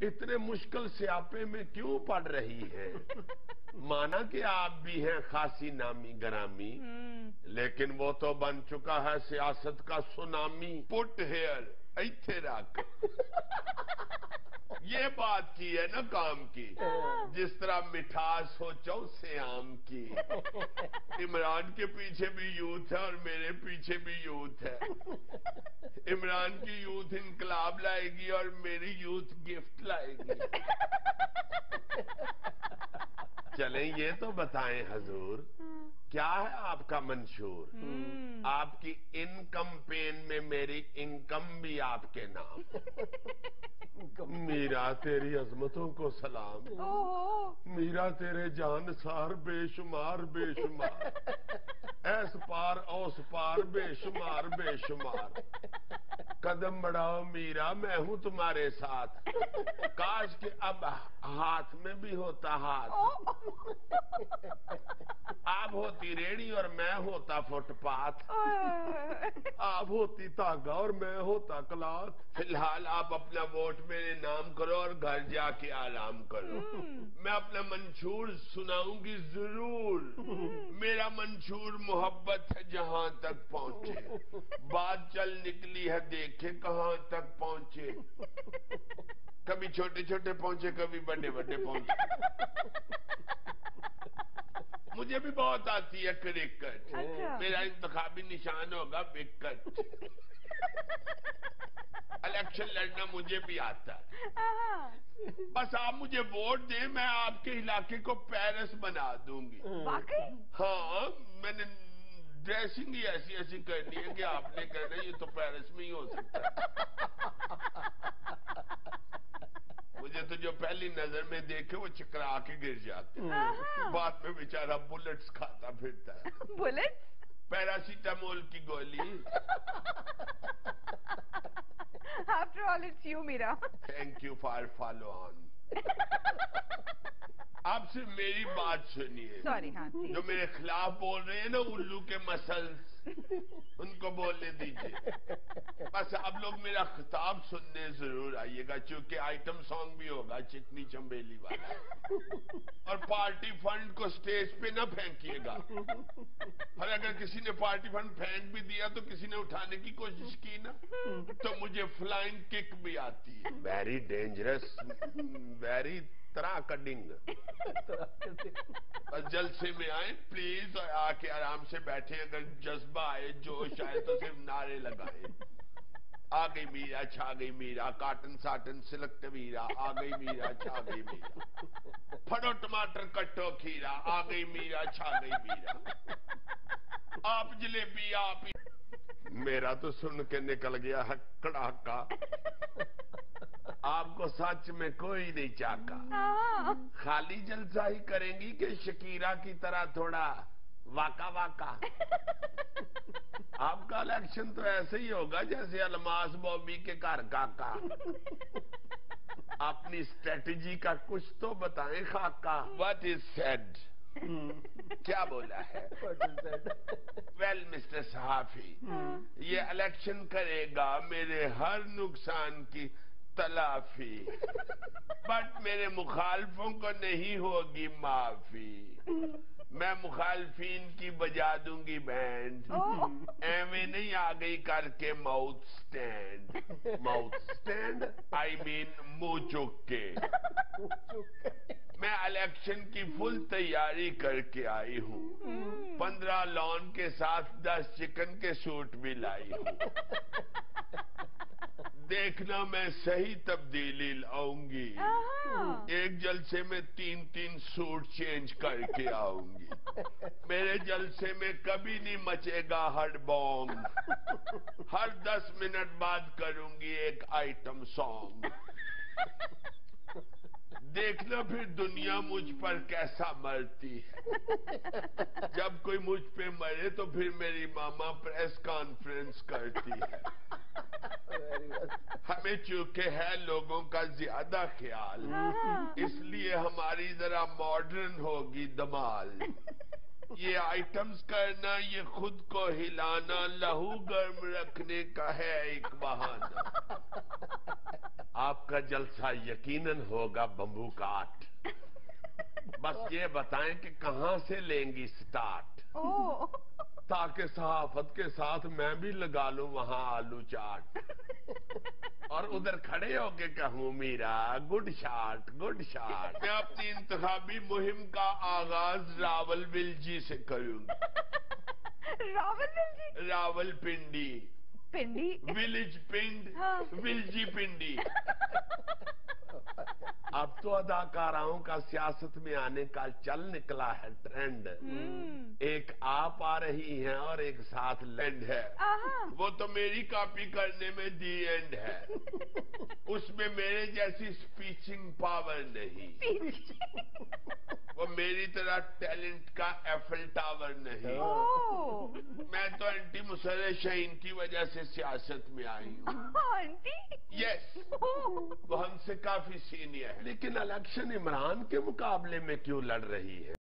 اتنے مشکل سیاپے میں کیوں پڑ رہی ہے؟ مانا کہ آپ بھی ہیں خاصی نامی گرامی، لیکن وہ تو بن چکا ہے سیاست کا سونامی۔ پٹ ہیئر ایتھے رکھ، یہ بات کی ہے نا کام کی، جس طرح مٹھاس ہو چوسے آم کی۔ عمران کے پیچھے بھی یوتھ ہے اور میرے پیچھے بھی یوتھ ہے۔ عمران کی یوتھ انقلاب لائے گی اور میری یوتھ گفٹ لائے گی۔ چلیں یہ تو بتائیں حضور، کیا ہے آپ کا منشور؟ آپ کی انکم پین میں میری انکم بھی آپ کے نام۔ میرا تیری عظمتوں کو سلام، میرا تیرے جان سار بے شمار بے شمار، ایس پار اوس پار بے شمار بے شمار۔ قدم بڑھاؤ میرا میں ہوں تمہارے ساتھ، کاش کہ اب ہاتھ میں بھی ہوتا ہاتھ، آپ ہوتی ریڑھی اور میں ہوتا فٹ پاتھ، آپ ہوتی تاگا اور میں ہوتا کلاتھ۔ فی الحال آپ اپنا ووٹ میرے نام کرو اور گھر جا کے آرام کرو۔ میں اپنا منشور سناؤں گی ضرور۔ میرا منشور محبت ہے جہاں تک پہنچے، بات چل نکلی ہے دیکھے کہاں تک پہنچے، کبھی چھوٹے چھوٹے پہنچے کبھی بڑے بڑے پہنچے۔ مجھے بھی بہت آتی ہے کرکٹ، میرا انتخابی نشان ہوگا وکٹ۔ الیکشن لڑنا مجھے بھی آتا ہے، بس آپ مجھے ووٹ دیں، میں آپ کے علاقے کو پیرس بنا دوں گی۔ ہاں، میں نے ڈریسنگ ہی ایسی ایسی کرنی ہے کہ آپ نے کہنا یہ تو پیرس میں ہی ہو سکتا ہے۔ مجھے تو جو پہلی نظر میں دیکھے وہ چکرا کے گر جاتے ہیں، بعد میں بیچارہ بلٹس کھاتا پھرتا ہے۔ بلٹس؟ پیراسیٹامول کی گولی۔ After all, it's you, Meera. Thank you for follow on. آپ سے میری بات سنیے، Sorry, ہاں جی۔ جو میرے خلاف بول رہے ہیں نا الو کے مسلس، ان کو بولنے دیجیے۔ بس آپ لوگ میرا خطاب سننے ضرور آئیے گا، چونکہ آئٹم سانگ بھی ہوگا چکنی چمبیلی والا، اور پارٹی فنڈ کو سٹیج پہ نہ پھینکیے گا، اور اگر کسی نے پارٹی فنڈ پھینک بھی دیا تو کسی نے اٹھانے کی کوشش کی نا تو مجھے فلائنگ کک بھی آتی ہے۔ ویری ڈینجرس، ویری طرح کڈنگ۔ بس جلسے میں آئیں پلیز، اور آ کے آرام سے بیٹھیں، اگر جذبہ آئے جوش آئے تو صرف نعرے لگائیں۔ آ گئی میرا چھا گئی میرا، کاٹن ساٹن سلک میرا، آ گئی میرا چھا گئی میرا، پھڑو ٹماٹر کٹو کھیرا، آ گئی میرا چھا گئی میرا، آپ جلیبی آپ۔ میرا تو سن کے نکل گیا ہے کڑاکا، آپ کو سچ میں کوئی نہیں چاہتا۔ خالی جلسہ ہی کریں گی کہ شکیرہ کی طرح تھوڑا واقع واقع؟ آپ کا الیکشن تو ایسے ہی ہوگا جیسے الماس بوبی کے گھر کا۔ اپنی اسٹریٹجی کا کچھ تو بتائیں خاکہ۔ What is said؟ کیا بولا ہے؟ ویل مسٹر صحافی، یہ الیکشن کرے گا میرے ہر نقصان کی تلافی، بٹ میرے مخالفوں کو نہیں ہوگی معافی، میں مخالفین کی بجا دوں گی بینڈ، ایویں نہیں آ گئی کر کے ماؤتھ سٹینڈ۔ ماؤتھ سٹینڈ آئی مین منہ چک کے۔ میں الیکشن کی فل تیاری کر کے آئی ہوں، 15 لان کے ساتھ 10 چکن کے سوٹ بھی لائی ہوں، دیکھنا میں صحیح تبدیلی لاؤں گی، ایک جلسے میں 3 سوٹ چینج کر کے آؤں گی، میرے جلسے میں کبھی نہیں مچے گا ہڈ بونگ، ہر 10 منٹ بعد کروں گی ایک آئٹم سانگ، دیکھنا پھر دنیا مجھ پر کیسا مرتی ہے، جب کوئی مجھ پہ مرے تو پھر میری ماما پریس کانفرنس کرتی ہے، ہمیں چونکہ ہے لوگوں کا زیادہ خیال، اس لیے ہماری ذرا ماڈرن ہوگی دمال، یہ آئٹمز کرنا، یہ خود کو ہلانا، لہو گرم رکھنے کا ہے ایک بہانہ۔ آپ کا جلسہ یقیناً ہوگا بمبو کاٹ. بس یہ بتائیں کہ کہاں سے لیں گی سٹارٹ، Oh. تاکہ صحافت کے ساتھ میں بھی لگا لوں وہاں آلو چاٹ، اور ادھر کھڑے ہو کے کہوں میرا گڈ شاٹ گڈ شاٹ. میں اپنی انتخابی مہم کا آغاز راول ویلجی سے کروں گا. راول راول پنڈی، پنڈی. ولیج پنڈ، ہاں. ویلجی پنڈی. اب تو اداکاراؤں کا سیاست میں آنے کا چل نکلا ہے ٹرینڈ. ایک آپ آ رہی ہیں اور ایک ساتھ لینڈ ہے. وہ تو میری کاپی کرنے میں دی اینڈ ہے. اس میں میرے جیسی سپیچنگ پاور نہیں. وہ میری طرح ٹیلنٹ کا ایفل ٹاور نہیں. میں تو اینٹی مسرح شہین کی وجہ سے سیاست میں آئی ہوں. آنٹی. یس، وہ ہم سے کافی سینئر ہے، لیکن الیکشن عمران کے مقابلے میں کیوں لڑ رہی ہے؟